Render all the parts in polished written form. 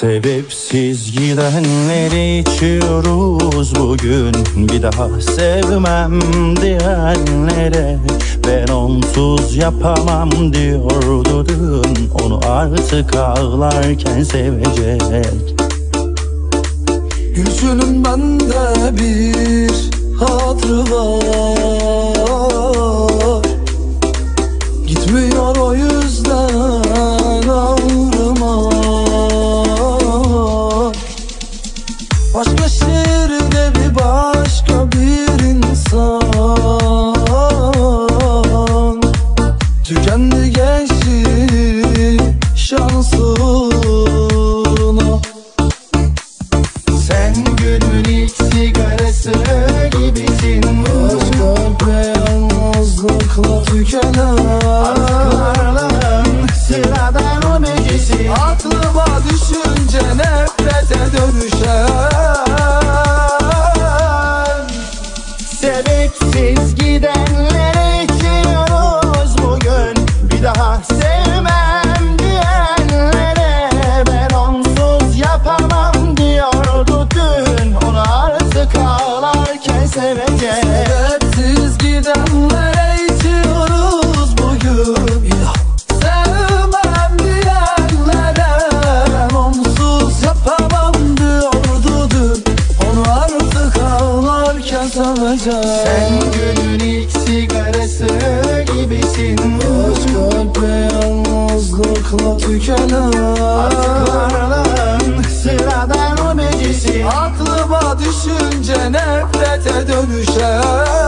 Sebepsiz gidenleri içiyoruz bugün. Bir daha sevmem diyenlere ben onsuz yapamam diyordu dün. Onu artık ağlarken sevecek. Gülşünün bende bir hatırı var. Gitmiyor o yüzden ağrıma. Başka şehirde bir başka bir insan. Tükendi gençlik şansına. Sen günün ilk sigarası gibisin. Aşk ve yalnızlıkla tükenen Aşklarla sıradan o meclisi. aklıma düşünce nefrete dönüşen. Sebepsiz gidenlere içiyoruz bugün. Bir daha sevmem diyenlere ben onsuz yapamam diyordu dün. Onu artık ağlarken sevecek. Sebepsiz gidenlere içiyoruz bugün. Sevmem diyenlere ben onsuz yapamam diyordu dün. Onu artık ağlarken sevecek. Sen günün ilk sigarası gibisin. Aşk ve yalnızlıkla tükenen Aşklarla sıradan o meclisi. aklıma düşünce nefrete dönüşen.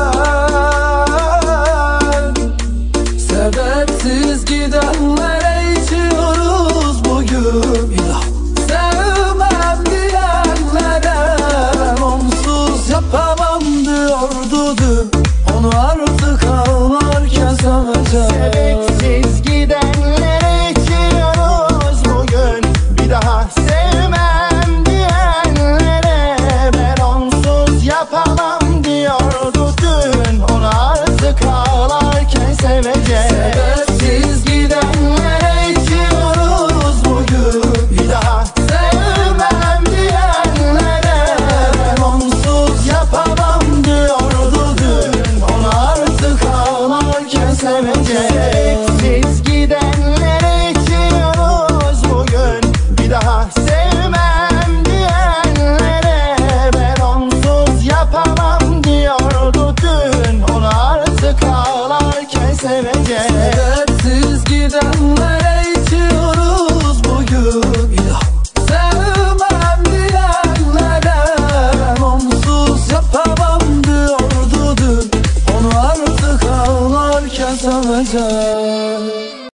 Sebepsiz gidenlere içiyoruz bugün. Sevmem diyenlere ben onsuz yapamam diyordu dün. Onu artık ağlarken sevecek. Sebepsiz gidenlere içiyoruz bugün. Bir daha sevmem diyenlere ben onsuz yapamam diyordu dün. Onu artık ağlarken sevecek. Sebepsiz gidenlere içiyoruz bugün. Bir daha Sevmem diyenlere ben onsuz yapamam diyordu dün. onu artık ağlarken sevecek. Sebepsiz gidenlere içiyoruz bugün. Bir daha sevmem diyenlere ben onsuz yapamam diyordu dün. Onu artık ağlarken sevecek. Sebepsiz gidenlere içiyoruz bugün. Sevmem diyenlere ben onsuz yapamam diyordu dün. Onu artık ağlarken sevecek.